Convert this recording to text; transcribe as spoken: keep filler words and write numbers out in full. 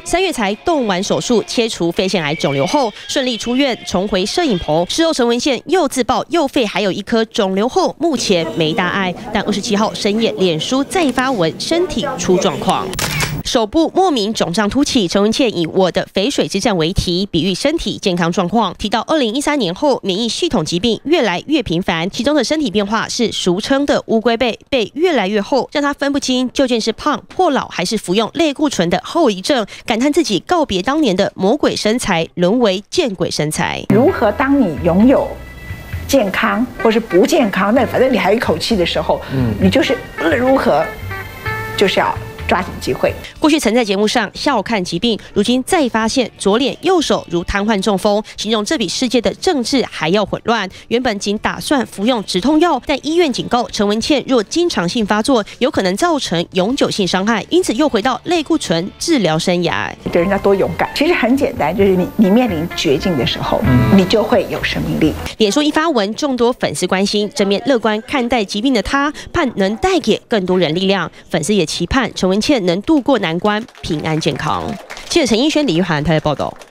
三月才动完手术切除肺腺癌肿瘤后，顺利出院，重回摄影棚。事后陈文茜又自曝右肺还有一颗肿瘤后，目前没大碍，但二十七号深夜脸书再发文，身体出状况。 手部莫名肿胀凸起，陈文茜以“我的肥水之战”为题，比喻身体健康状况。提到二零一三年后，免疫系统疾病越来越频繁，其中的身体变化是俗称的“乌龟背”，背越来越厚，让他分不清究竟是胖、破老还是服用类固醇的后遗症。感叹自己告别当年的魔鬼身材，沦为见鬼身材。 如何当你拥有 健康或是不健康，那反正你还有一口气的时候，嗯，你就是无论如何就是要 抓紧机会。 过去曾在节目上笑看疾病，如今再发现左脸右手如瘫痪中风，形容这比世界的政治还要混乱。原本仅打算服用止痛药，但医院警告陈文茜，若经常性发作，有可能造成永久性伤害，因此又回到类固醇治疗生涯。 对人家多勇敢，其实很简单，就是你你面临绝境的时候，嗯、你就会有生命力。 脸书一发文，众多粉丝关心，正面乐观看待疾病的他，盼能带给更多人力量。粉丝也期盼陈文茜 能度过难关，平安健康。记者陈奕轩、李玉涵台北报道。